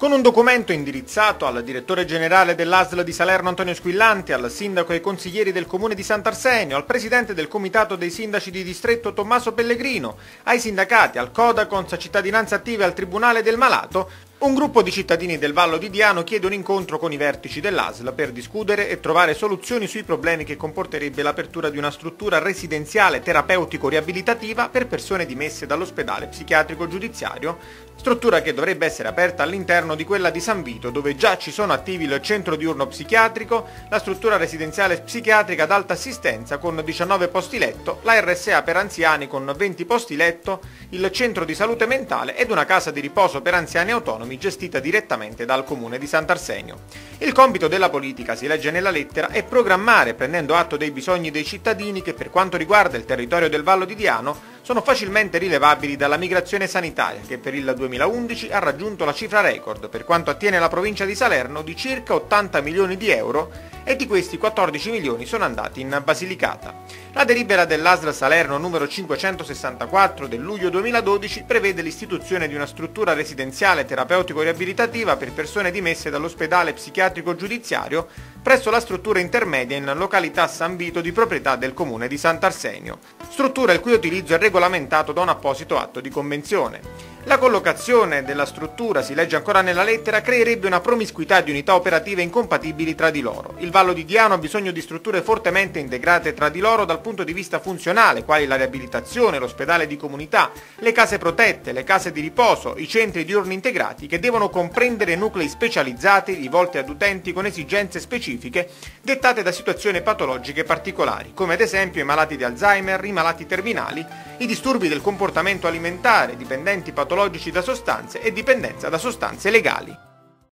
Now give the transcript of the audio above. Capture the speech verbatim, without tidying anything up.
Con un documento indirizzato al direttore generale dell'A S L di Salerno Antonio Squillanti, al sindaco e ai consiglieri del comune di Sant'Arsenio, al presidente del comitato dei sindaci di distretto Tommaso Pellegrino, ai sindacati, al Codacons, a Cittadinanza Attiva e al Tribunale del Malato, un gruppo di cittadini del Vallo di Diano chiede un incontro con i vertici dell'A S L per discutere e trovare soluzioni sui problemi che comporterebbe l'apertura di una struttura residenziale terapeutico-riabilitativa per persone dimesse dall'ospedale psichiatrico giudiziario, struttura che dovrebbe essere aperta all'interno di quella di San Vito, dove già ci sono attivi il centro diurno psichiatrico, la struttura residenziale psichiatrica ad alta assistenza con diciannove posti letto, la R S A per anziani con venti posti letto, il centro di salute mentale ed una casa di riposo per anziani autonomi gestita direttamente dal comune di Sant'Arsenio. Il compito della politica, si legge nella lettera, è programmare, prendendo atto dei bisogni dei cittadini che per quanto riguarda il territorio del Vallo di Diano sono facilmente rilevabili dalla migrazione sanitaria che per il duemilaundici ha raggiunto la cifra record per quanto attiene la provincia di Salerno di circa ottanta milioni di euro e di questi quattordici milioni sono andati in Basilicata. La delibera dell'A S L Salerno numero cinquecentosessantaquattro del luglio duemiladodici prevede l'istituzione di una struttura residenziale terapeutico-riabilitativa per persone dimesse dall'ospedale psichiatrico giudiziario presso la struttura intermedia in località San Vito di proprietà del comune di Sant'Arsenio, struttura il cui utilizzo è regolamentato da un apposito atto di convenzione. La collocazione della struttura, si legge ancora nella lettera, creerebbe una promiscuità di unità operative incompatibili tra di loro. Il Vallo di Diano ha bisogno di strutture fortemente integrate tra di loro dal punto di vista funzionale, quali la riabilitazione, l'ospedale di comunità, le case protette, le case di riposo, i centri diurni integrati, che devono comprendere nuclei specializzati rivolti ad utenti con esigenze specifiche dettate da situazioni patologiche particolari, come ad esempio i malati di Alzheimer, i malati terminali, i disturbi del comportamento alimentare, dipendenti patologici da sostanze e dipendenza da sostanze legali.